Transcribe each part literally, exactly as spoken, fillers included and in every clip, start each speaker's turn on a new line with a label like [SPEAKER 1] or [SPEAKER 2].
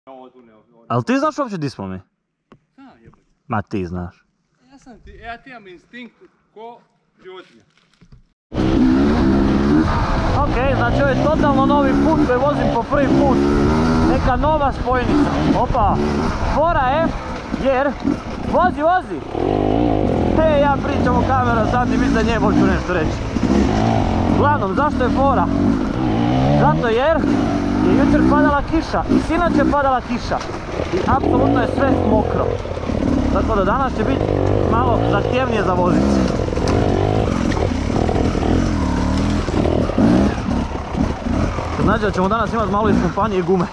[SPEAKER 1] Ali ti znaš uopće di smo mi?
[SPEAKER 2] Znam jebati.
[SPEAKER 1] Ma ti znaš.
[SPEAKER 2] Ja sam ti, ja ti imam instinkt ko životinja.
[SPEAKER 1] Ok, znači ovo je totalno novi put koji vozim po prvi put. Neka nova spojnica. Opa, fora je, jer, vozi, vozi. Te, ja pričam o kamera, sad ti mislim da njemu ću nešto reći. Uglavnom, zašto je fora? Zato jer je jučer padala kiša i sinoć je padala kiša. I apsolutno je sve mokro. Tako da danas će biti malo zahtjevnije za vozice. To znači da ćemo danas imati malo iz kompanije gume.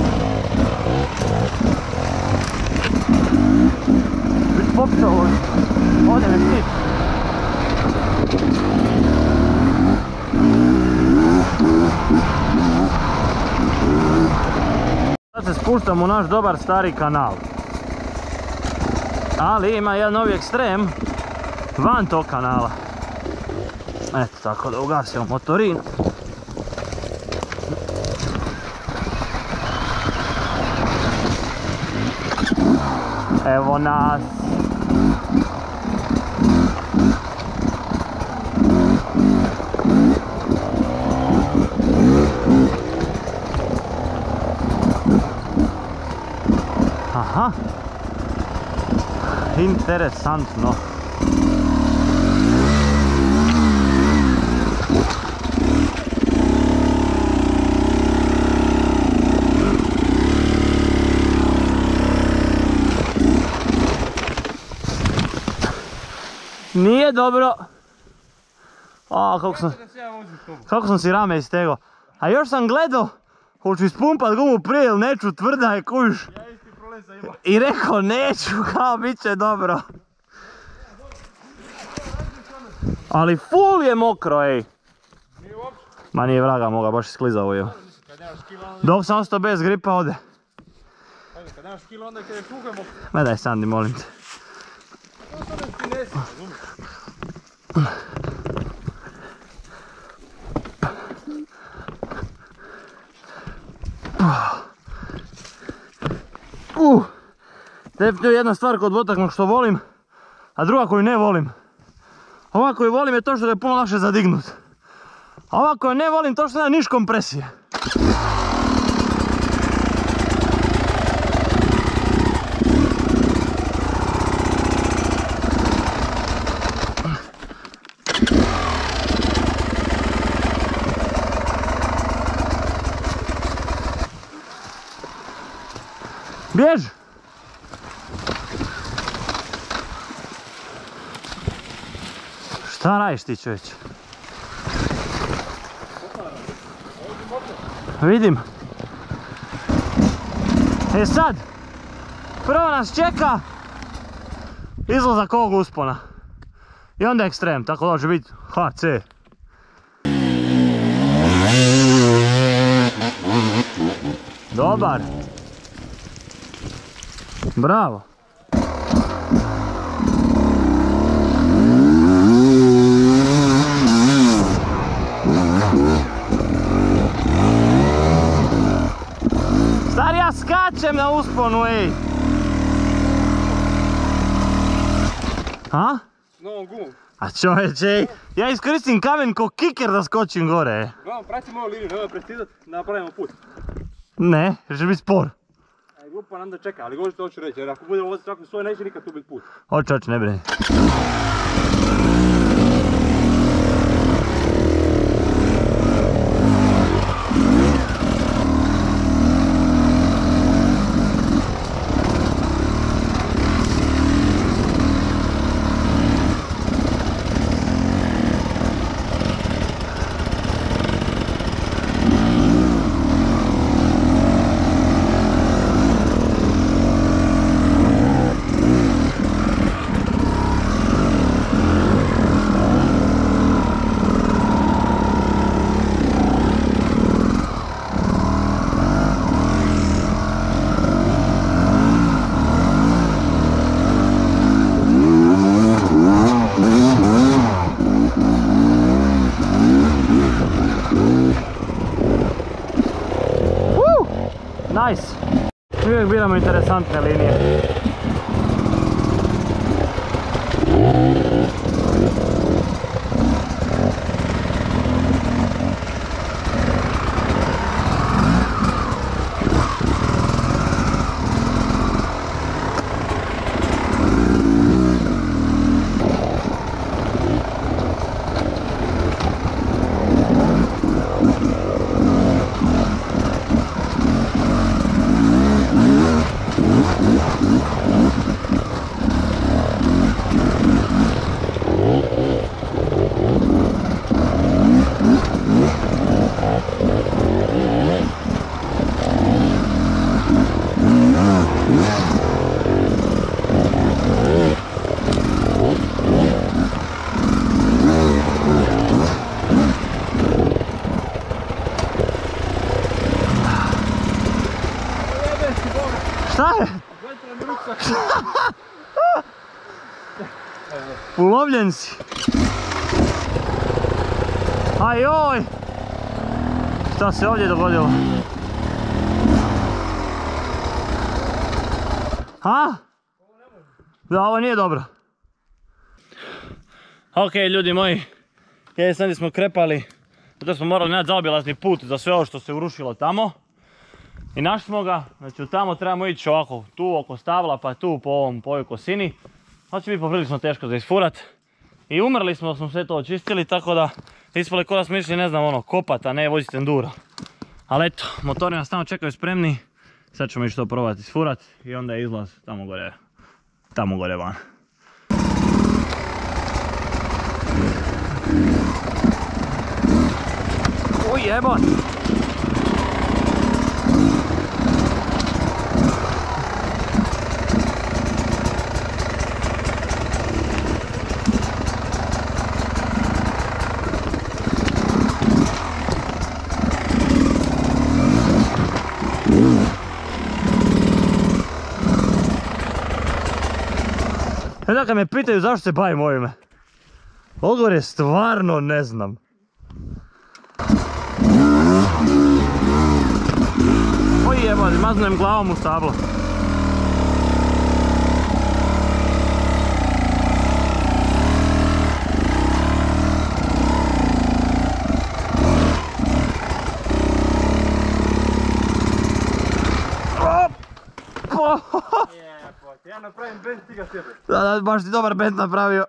[SPEAKER 1] Biti popio ovo. Ovdje me ptit. Sad se spuštamo u naš dobar stari kanal. Ali ima jedan novi ekstrem van tog kanala. Eto, tako da ugasimo motorin. Evo nas. Aha. Interesantno. Nije dobro. A, kako sam, kako sam si rame istegao. A još sam gledao, hoću ispumpat gumu prije ili neću, tvrda je, kužiš. I rekao neću, kao bit će dobro. Ali ful je mokro, ej. Ma nije vraga moga, baš je sklizavo je. Dok sam ostao bez gripa ode.
[SPEAKER 2] Kad nemaš kilo onda kad je kuga mokro.
[SPEAKER 1] Ma daj Sandi, molim te.
[SPEAKER 2] To sad ne ti nesi, razumiješ?
[SPEAKER 1] Uh, definitivno jedna stvar kod dvotaknog što volim, a druga koju ne volim. Ova koju volim je to što je puno lakše zadignut. A ova koju ne volim to što nema niš kompresije. Bjež! Šta radiš ti, čovječ? Vidim. E sad, prvo nas čeka izlazak ovog uspona. I onda ekstrem, tako da će biti ha ce. Dobar. Bravo. Stari, ja skačem na usponu, ej. A?
[SPEAKER 2] S novom gumom.
[SPEAKER 1] A čovječ, ej. Ja iskoristim kamen ko kiker da skočim gore, ej.
[SPEAKER 2] Gledam, prati moju liniju, nemoj prestidat, napravimo put.
[SPEAKER 1] Ne, jer će biti spor.
[SPEAKER 2] Aj, glupa nam da čeka, ali govorim što hoću reći, jer ako bude voziti tako svoje, neće nikad tu biti put.
[SPEAKER 1] Oče, oče, ne brini. Mi uvijek biramo interesantne linije. Šta je? Ulovljen si. Ajoj! Šta se ovdje dogodilo? Ha? Da, ovo nije dobro. Ok, ljudi moji, jesam smo krepali, zato smo morali naći zaobilazni put za sve ovo što se urušilo tamo. I našli smo ga, znači tamo trebamo ići ovako, tu oko stabla pa tu po ovom, po ovoj kosini. To će biti poprilično teško za isfurat. I umrli smo, smo sve to očistili, tako da ispali ko da smo išli, ne znam, ono, kopat, a ne voziti enduro. Ali eto, motori nas tamo čekaju spremni. Sad ćemo ići to probati isfurat i onda je izlaz tamo gore, tamo gore van. Uj, jebot! Onda kad me pitaju zašto se bavim ovime, odgovor je stvarno ne znam. Oj jebali, maznujem glavom u stablo.
[SPEAKER 2] Ja napravim bend, ti ga sebe.
[SPEAKER 1] Da, da, baš ti dobar bend napravio.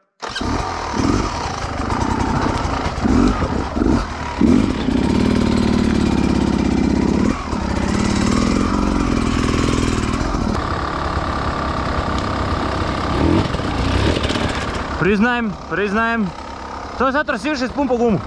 [SPEAKER 1] Priznajem, priznajem. To je zato jer si više spun po gumu.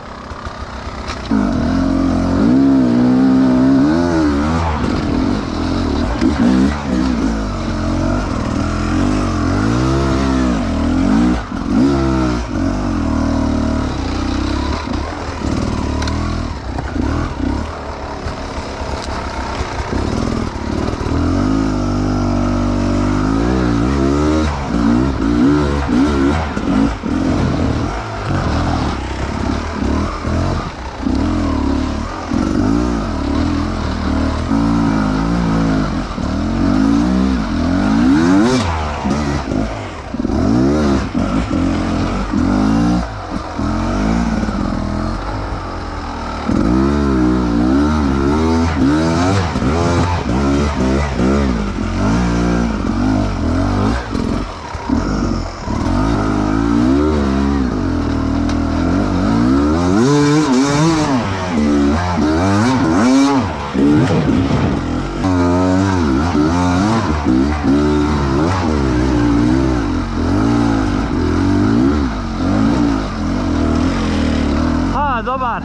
[SPEAKER 1] Dobar.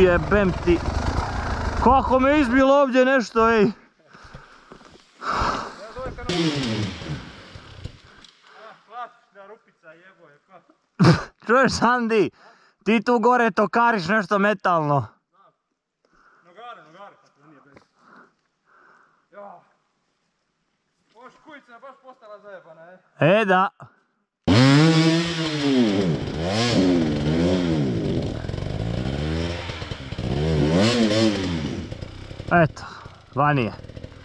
[SPEAKER 1] Jebem ti. Kako me izbilo ovdje nešto, ej. Čuješ, Sandi? Ti tu gore tokariš nešto metalno.
[SPEAKER 2] Nogare, nogare, pa to nije bez. Jo. Ovo škujica baš postala zajebana, e.
[SPEAKER 1] E, da. Eto, vani je.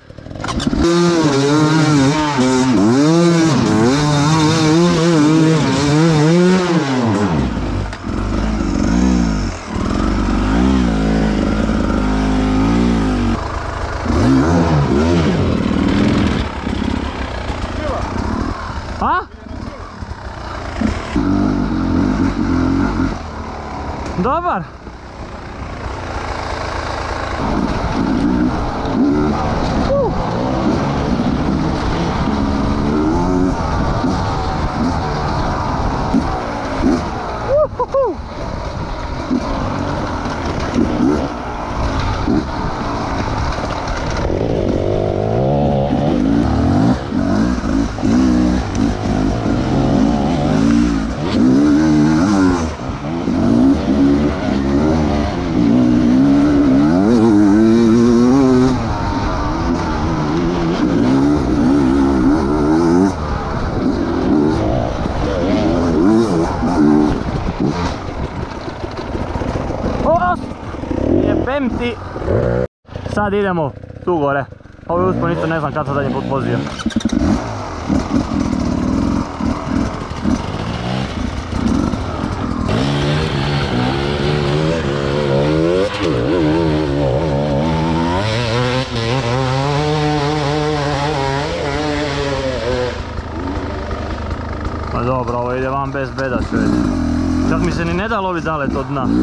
[SPEAKER 1] A? Dobar. Uh. Uhuhu. Jebem ti. Sad idemo tu gore. Ovo je uspon isto ne znam kad sam zadnji put vozio. Pa dobro, ovo ide van bez beda čovječ. Čak mi se ni ne da lovit zalet od dna.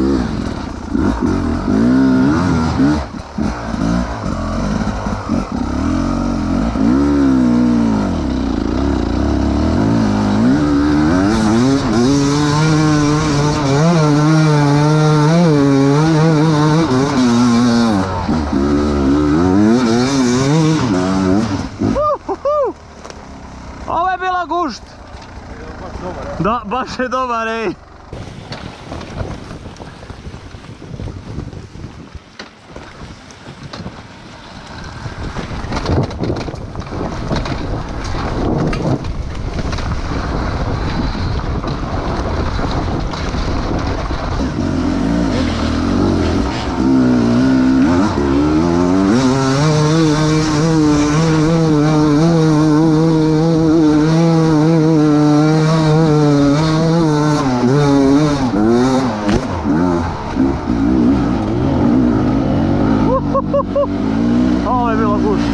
[SPEAKER 1] Ovo je bila gušt! Da, baš je dobar, ej! Ovo je bilo gušt.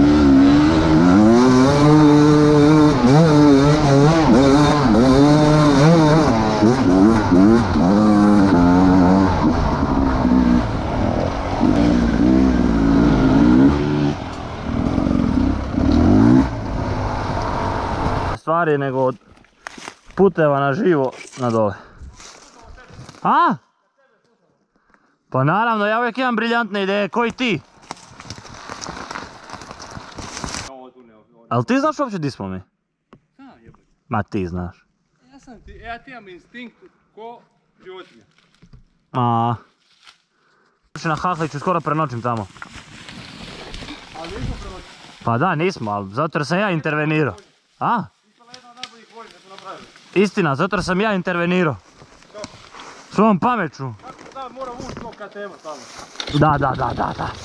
[SPEAKER 1] Stvari nego od puteva na živo na dole. A? Pa naravno, ja uvijek imam briljantne ideje, koji ti? Ali ti znaš uopće di smo mi?
[SPEAKER 2] Znam jebati.
[SPEAKER 1] Ma ti znaš.
[SPEAKER 2] Ja sam ti, ja ti imam instinkt ko životinja.
[SPEAKER 1] A. Na Hahliću skoro prenoćim tamo.
[SPEAKER 2] Ali nismo prenoći.
[SPEAKER 1] Pa da, nismo, ali zato jer sam ja intervenirao. A?
[SPEAKER 2] Ispala jedna od najboljih vojnih da su napravili.
[SPEAKER 1] Istina, zato jer sam ja intervenirao. Svojom pameću.
[SPEAKER 2] Kako da mora ući to ka tema tamo.
[SPEAKER 1] Da, da, da, da, da.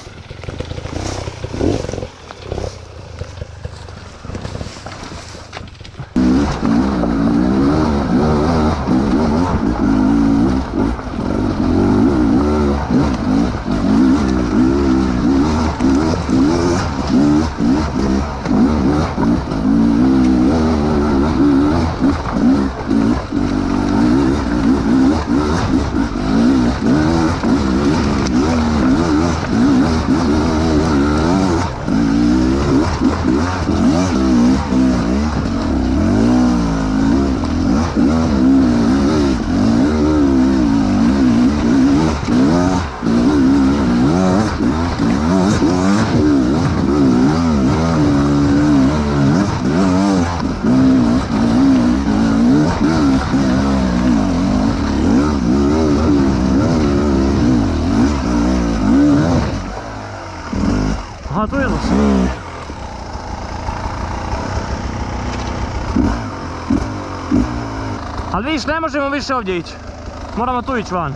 [SPEAKER 1] Aha, tu je los. Ali vidiš, ne možemo više ovdje ići. Moramo tu ići van.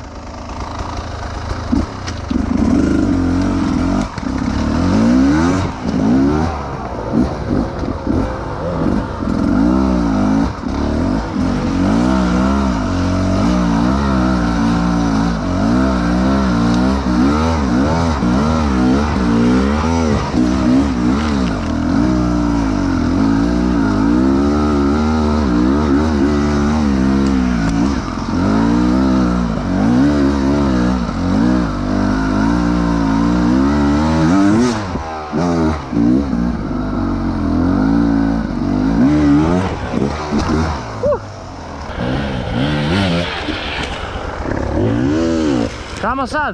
[SPEAKER 1] Kamo sad?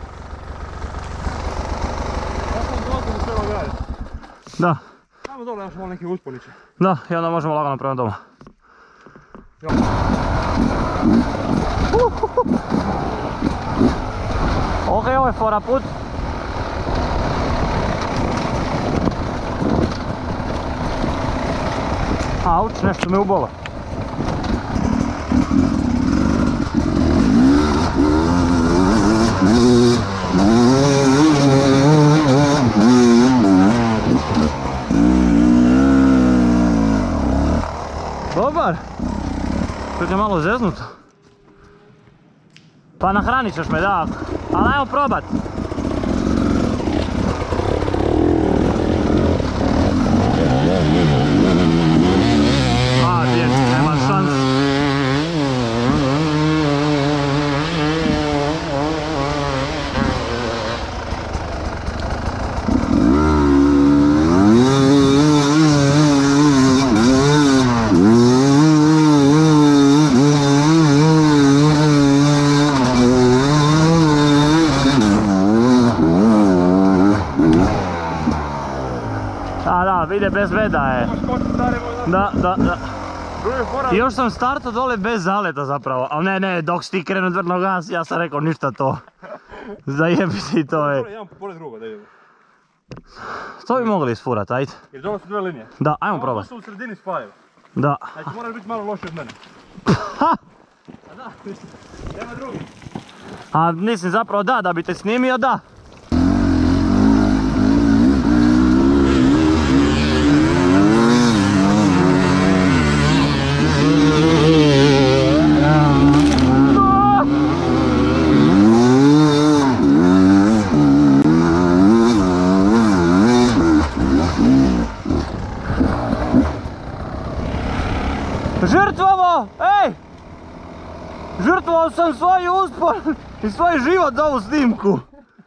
[SPEAKER 2] Ja sam dolazim do svega grada.
[SPEAKER 1] Da.
[SPEAKER 2] Tamo dole još malo neki usponiće.
[SPEAKER 1] Da, i onda možemo lagano prema doma.
[SPEAKER 2] Jo.
[SPEAKER 1] Ok, ovo je fora put. Auč, nešto me ubolo. Dobar! Čak je malo zeznuto. Pa nahranit ćeš me, da. Ali ajmo probat. A, djec, nema šans. A da, vide bez veda je. Da, da, da. I još sam startao dole bez zaleta zapravo. Ali ne, ne, dok si ti krenuo tvrdo gas, ja sam rekao ništa to. Zajebi si to je.
[SPEAKER 2] Jedan pored druga, da idemo.
[SPEAKER 1] To bi mogli isfurat, ajde.
[SPEAKER 2] Jer dole su dve linije.
[SPEAKER 1] Da, ajmo probat.
[SPEAKER 2] Ovo su u sredini spajaju.
[SPEAKER 1] Da.
[SPEAKER 2] Znači moraš biti malo loši od mene.
[SPEAKER 1] Ha!
[SPEAKER 2] A da, nema drugi.
[SPEAKER 1] A mislim zapravo da, da bi te snimio, da. Žrtvovo! Ej! Žrtvovao sam svoj uspon i svoj život za ovu snimku.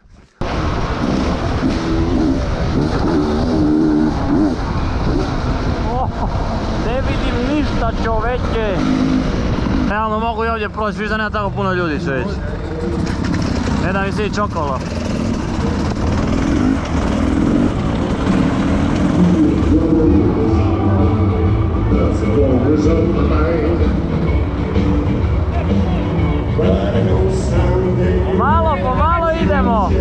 [SPEAKER 1] Oh, ne vidim ništa, čoveče. Realno mogu i ovdje proći, viš da nema tako puno ljudi, čoveče. Ne da mi se ići okolo. Malo po malo idemo.